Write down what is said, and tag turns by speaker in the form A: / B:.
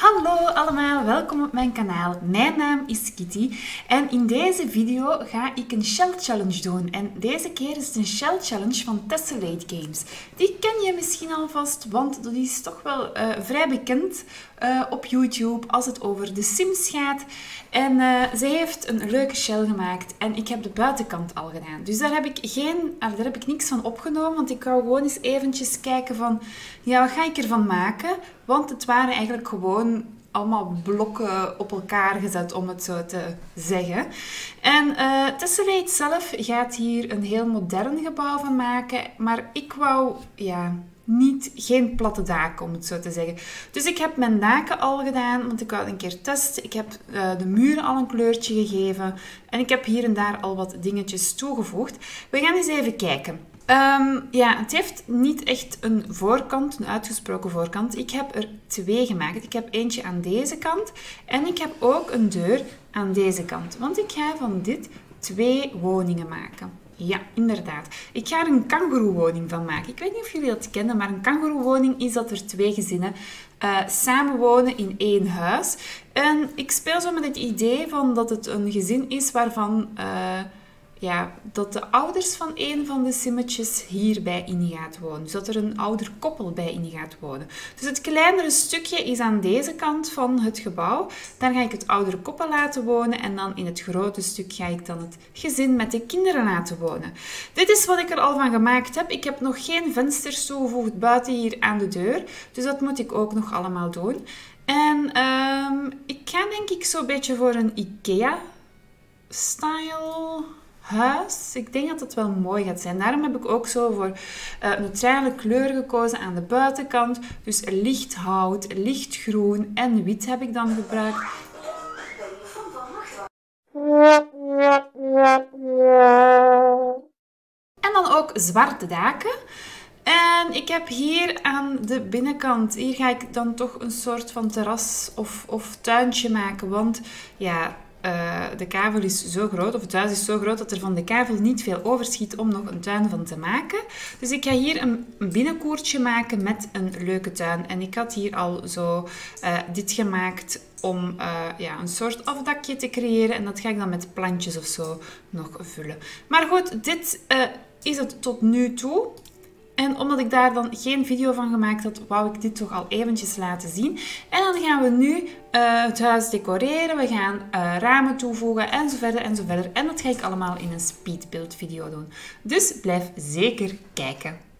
A: Hallo allemaal, welkom op mijn kanaal. Mijn naam is Kitty en in deze video ga ik een shell challenge doen. En deze keer is het een shell challenge van Tessellate Games. Die ken je misschien alvast, want dat is toch wel vrij bekend op YouTube als het over de Sims gaat. En zij heeft een leuke shell gemaakt en ik heb de buitenkant al gedaan. Dus daar heb ik niks van opgenomen, want ik wou gewoon eens eventjes kijken van, ja, wat ga ik ervan maken? Want het waren eigenlijk gewoon allemaal blokken op elkaar gezet, om het zo te zeggen. En Tessellate zelf gaat hier een heel modern gebouw van maken, maar ik wou, ja, geen platte daken, om het zo te zeggen. Dus ik heb mijn daken al gedaan, want ik wou een keer testen. Ik heb de muren al een kleurtje gegeven en ik heb hier en daar al wat dingetjes toegevoegd. We gaan eens even kijken. Ja, het heeft niet echt een voorkant, een uitgesproken voorkant. Ik heb er 2 gemaakt. Ik heb eentje aan deze kant en ik heb ook een deur aan deze kant. Want ik ga van dit 2 woningen maken. Ja, inderdaad. Ik ga er een kangoeroewoning van maken. Ik weet niet of jullie dat kennen, maar een kangoeroewoning is dat er 2 gezinnen samenwonen in 1 huis. En ik speel zo met het idee van dat het een gezin is waarvan... dat de ouders van een van de simmetjes hierbij in gaat wonen. Dus dat er een ouder koppel bij in gaat wonen. Dus het kleinere stukje is aan deze kant van het gebouw. Daar ga ik het oudere koppel laten wonen. En dan in het grote stuk ga ik dan het gezin met de kinderen laten wonen. Dit is wat ik er al van gemaakt heb. Ik heb nog geen vensters toegevoegd buiten hier aan de deur. Dus dat moet ik ook nog allemaal doen. En ik ga denk ik zo'n beetje voor een IKEA-style... huis. Ik denk dat het wel mooi gaat zijn. Daarom heb ik ook zo voor neutrale kleur gekozen aan de buitenkant. Dus licht hout, lichtgroen en wit heb ik dan gebruikt. En dan ook zwarte daken. En ik heb hier aan de binnenkant, hier ga ik dan toch een soort van terras of tuintje maken. Want ja... de kavel is zo groot, of het huis is zo groot, dat er van de kavel niet veel overschiet om nog een tuin van te maken. Dus ik ga hier een binnenkoertje maken met een leuke tuin. En ik had hier al zo dit gemaakt om een soort afdakje te creëren. En dat ga ik dan met plantjes of zo nog vullen. Maar goed, dit is het tot nu toe. En omdat ik daar dan geen video van gemaakt had, wou ik dit toch al eventjes laten zien. En dan gaan we nu het huis decoreren. We gaan ramen toevoegen en zo verder en zo verder. En dat ga ik allemaal in een speedbuild video doen. Dus blijf zeker kijken.